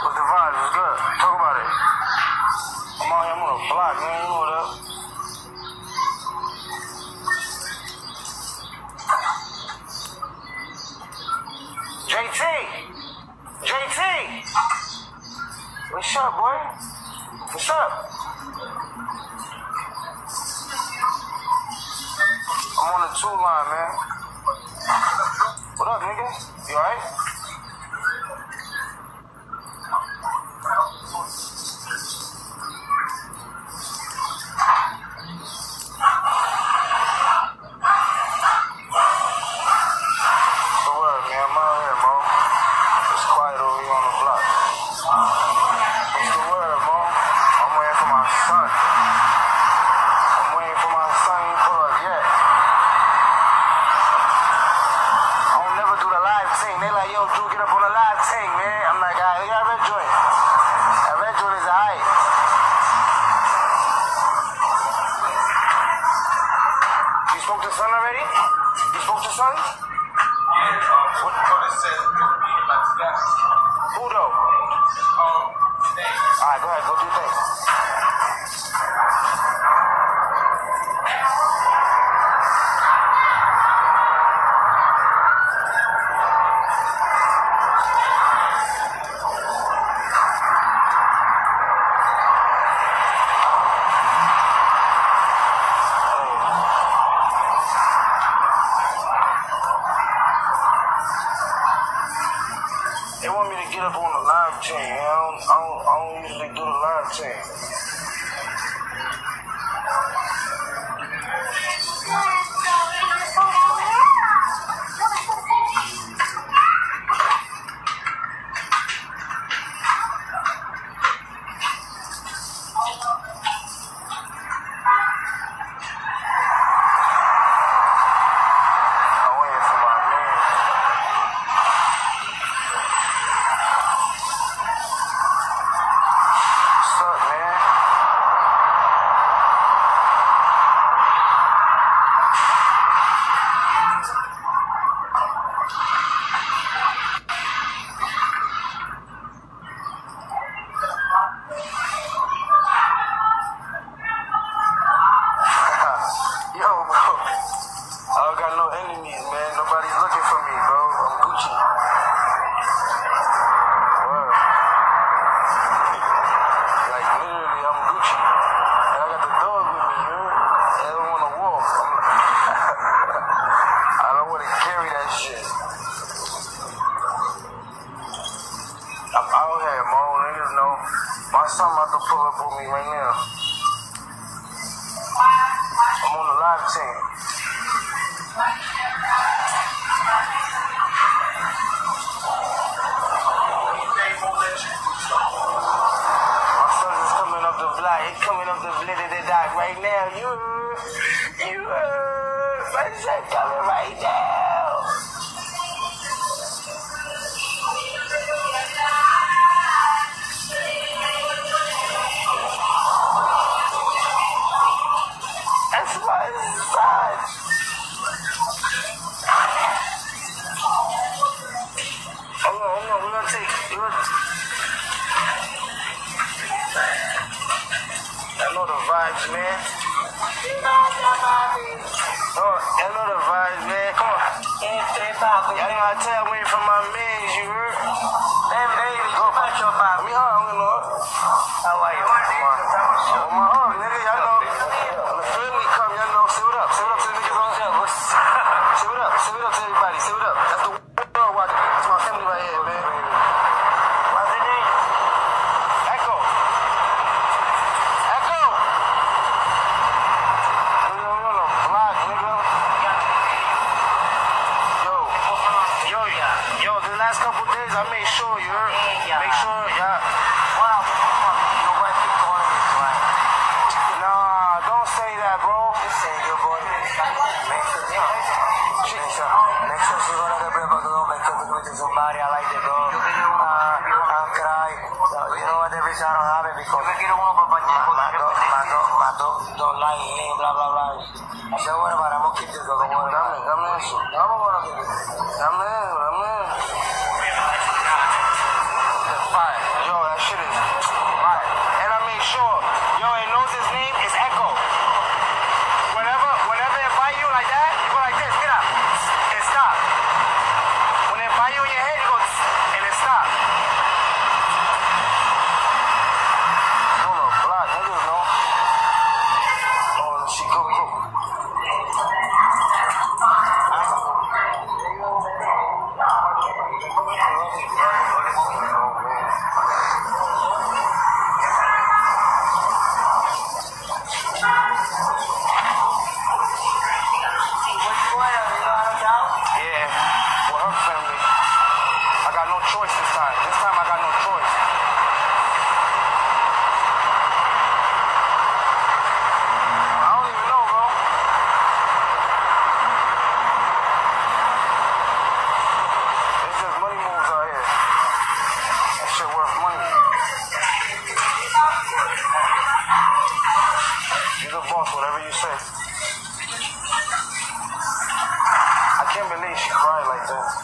What's the vibes? What's good? Talk about it. I'm out here, I'm on a block, man. You know what up? JT! JT! What's up, boy? What's up? I'm on the 2 line, man. What up, nigga? You alright? They want me to get up on the live chain. I don't usually do the live chain. Something about to pull up on me right now. I'm on the live team. My son is coming up the block. He's coming up the dock right now. My son coming right now. Vibes, man. Oh, I know the vibes, man. Come on. Y'all know I tell me from my mans, you heard? Go back your vibe. Me hard, you know. How are you? Oh, my hard, nigga. Y'all know. When the family come, y'all know. Say what up. Say what up to the niggas on the show. Say what up. Say what up to everybody. Say what up. That's the world watching. That's my family right here, man. What's their name? Echo. Last couple days, I made sure you heard. Make sure, yeah. Your wife is calling me tonight. Nah, don't say that, bro. Just say you're going to make sure she's gonna get brave, bro. Make sure to meet somebody. I like it, bro. I'll cry. You know what? Every time I don't have it because don't like me, blah, blah, blah. Don't worry about it. I'm gonna keep this, bro. Don't worry about it. Yo, that shit is right. And I made sure, yo, it knows his name is Echo. Whenever it bite you like that, you go like this, get up, and stop. When it bite you in your head, you go, and it stop. Hold up, black, niggas know. Oh, she cook. Whatever you say. I can't believe she cried like that.